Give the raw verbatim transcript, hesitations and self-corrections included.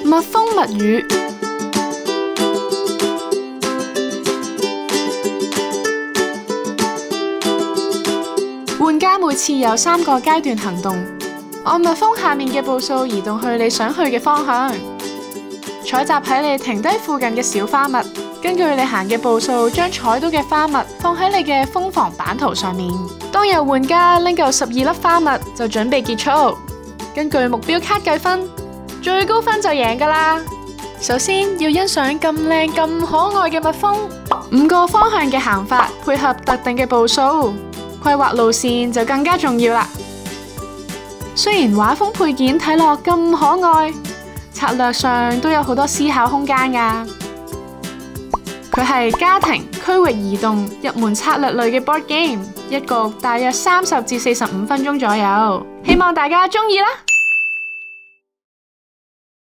蜜蜂蜜語。玩家每次有三個階段行動，按蜜蜂下面嘅步數移動去你想去嘅方向，採集喺你停低附近嘅小花蜜，根據你行嘅步數，將採到嘅花蜜放喺你嘅蜂房版圖上面。當有玩家拎夠十二粒花蜜，就準備結束。根據目標卡計分，最高分就贏㗎啦。首先要欣賞咁靚咁可愛嘅蜜蜂，五個方向嘅行法配合特定嘅步數。規劃路線就更加重要啦。雖然畫風配件睇落咁可愛，策略上都有好多思考空間㗎。佢係家庭、區域移動、入門策略類嘅 board game， 一局大約三十至四十五分鐘左右。希望大家鍾意啦！